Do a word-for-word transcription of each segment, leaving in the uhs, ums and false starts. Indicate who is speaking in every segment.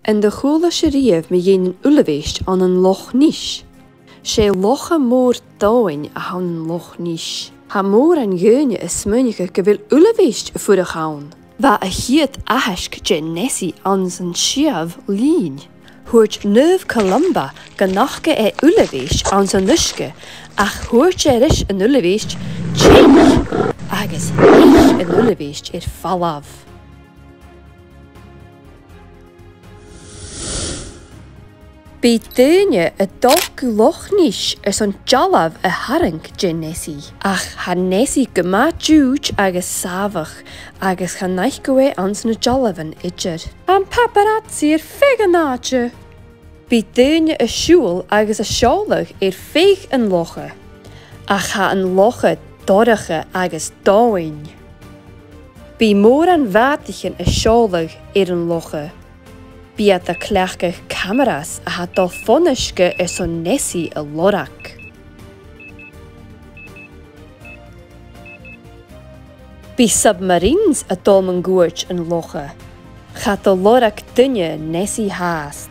Speaker 1: En de chola sherief me jen uleveist an een loch nish. She loche moor touwen a han loch nish. Ha moor en geunje is smunige gewil uleveist voor de gaun. Wa a hiet ahesk jen nessie an zijn schiav lien. Hoort neuf Columba ganachke e uleveist an zijn nuske. Ach hoort je rish een uleveist tjink. Agus heich een uleveist er falav. Bij teunje het dolku loch nish er son jalav a haring jen nessie. Ach ha nessie gemaat juj agus savach agus ha naichgoe ans na jalavan idger. An paparazzi er fegenaatje. Bij teunje a shul agus a sholig er feig een loche. Ach ha een loche dorige agus doin. Bij moor an vatichen a sholig er een loche. Bij de kleurige camera's had de foniske er zo'n nessie een lorak. Bij submarines a dolmen goertj een loche. Gaat de lorak dunje nessie haast.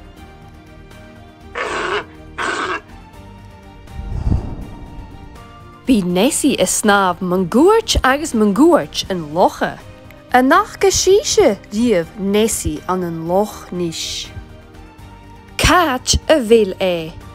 Speaker 1: Bij nessie is snaaf mijn goertj agus mijn goertj een loche. En nach geschiesje riev nessie aan een loch nish. Catch a vil e.